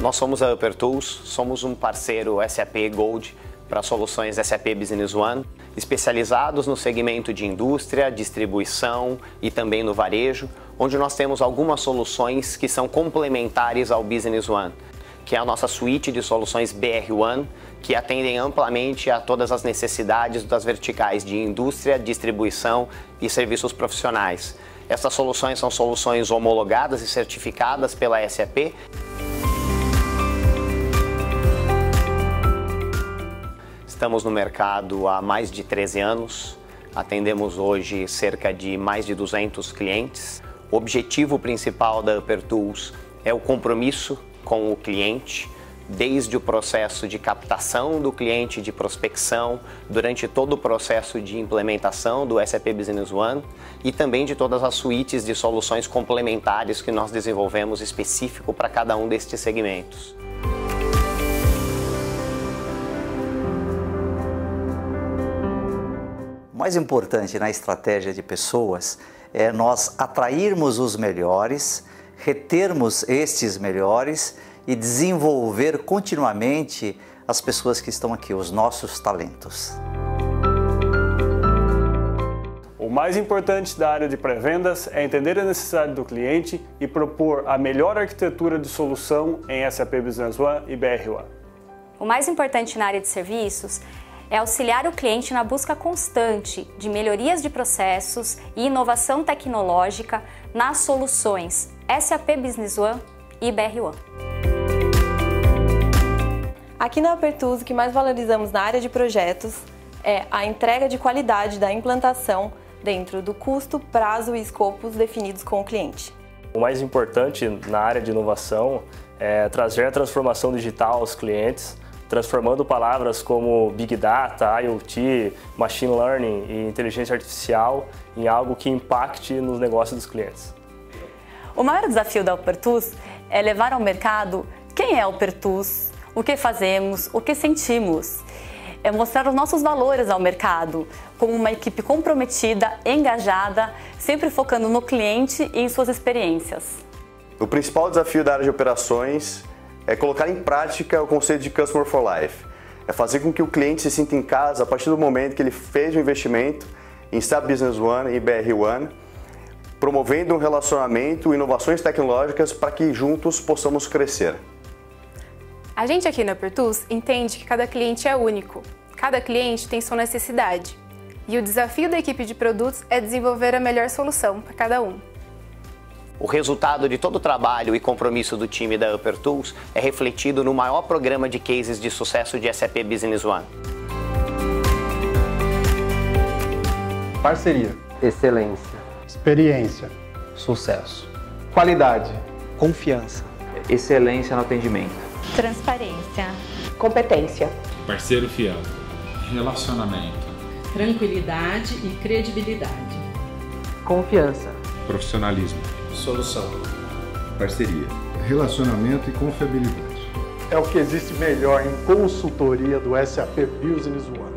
Nós somos a Upper Tools, somos um parceiro SAP Gold para soluções SAP Business One, especializados no segmento de indústria, distribuição e também no varejo, onde nós temos algumas soluções que são complementares ao Business One, que é a nossa suíte de soluções BR1, que atendem amplamente a todas as necessidades das verticais de indústria, distribuição e serviços profissionais. Essas soluções são soluções homologadas e certificadas pela SAP. Estamos no mercado há mais de 13 anos, atendemos hoje cerca de mais de 200 clientes. O objetivo principal da Upper Tools é o compromisso com o cliente, desde o processo de captação do cliente, de prospecção, durante todo o processo de implementação do SAP Business One e também de todas as suítes de soluções complementares que nós desenvolvemos específico para cada um destes segmentos. O mais importante na estratégia de pessoas é nós atrairmos os melhores, retermos estes melhores e desenvolver continuamente as pessoas que estão aqui, os nossos talentos. O mais importante da área de pré-vendas é entender a necessidade do cliente e propor a melhor arquitetura de solução em SAP Business One e BR1. O mais importante na área de serviços é auxiliar o cliente na busca constante de melhorias de processos e inovação tecnológica nas soluções SAP Business One e BR1. Aqui na Upper Tools, o que mais valorizamos na área de projetos é a entrega de qualidade da implantação dentro do custo, prazo e escopos definidos com o cliente. O mais importante na área de inovação é trazer a transformação digital aos clientes, transformando palavras como Big Data, IoT, Machine Learning e Inteligência Artificial em algo que impacte nos negócios dos clientes. O maior desafio da Upper Tools é levar ao mercado quem é a Upper Tools, o que fazemos, o que sentimos. É mostrar os nossos valores ao mercado, como uma equipe comprometida, engajada, sempre focando no cliente e em suas experiências. O principal desafio da área de operações é colocar em prática o conceito de Customer for Life. É fazer com que o cliente se sinta em casa a partir do momento que ele fez o investimento em SAP Business One e BR1, promovendo um relacionamento e inovações tecnológicas para que juntos possamos crescer. A gente aqui na Upper Tools entende que cada cliente é único. Cada cliente tem sua necessidade. E o desafio da equipe de produtos é desenvolver a melhor solução para cada um. O resultado de todo o trabalho e compromisso do time da Upper Tools é refletido no maior programa de cases de sucesso de SAP Business One. Parceria. Excelência. Experiência. Sucesso. Qualidade. Confiança. Excelência no atendimento. Transparência. Competência. Parceiro fiel. Relacionamento. Tranquilidade e credibilidade. Confiança. Profissionalismo. Solução. Parceria. Relacionamento e confiabilidade. É o que existe melhor em consultoria do SAP Business One.